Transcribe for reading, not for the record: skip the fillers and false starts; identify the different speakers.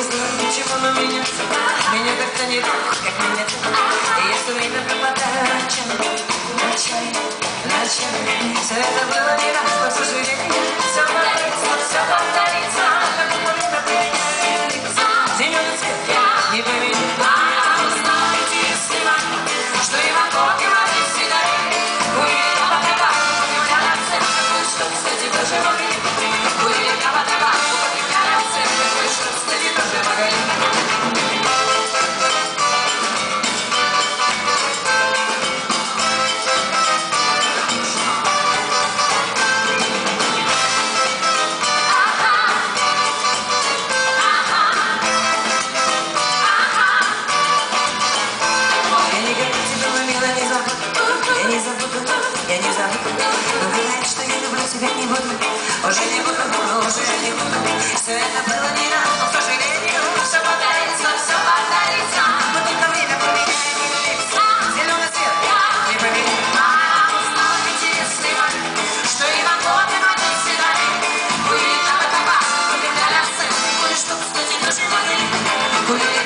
Speaker 1: не знаю, почему, но меня как-то не так, как меня ты. И если время пропадает ночами, все это было не так, к сожалению. Все повторится, как будто время поменяет лица. Зеленый цвет не поменяет. А узнаете, если вам, что и вокруг, и вокруг всегда будет табак, покупля на центр, что, кстати, тоже могли. Будет табак, покупля на центр, что, кстати, тоже могли. Я не забуду, но говорит, что я люблю тебя не буду. Уже не буду, Все это было не так, но, к сожалению, все повторится. Вот только время поменяет лица. Зеленый цвет не поменяет. Узнаете, если вам, что и вам вот всегда будет табак, покупля на центр, кое-что, кстати, тоже могли.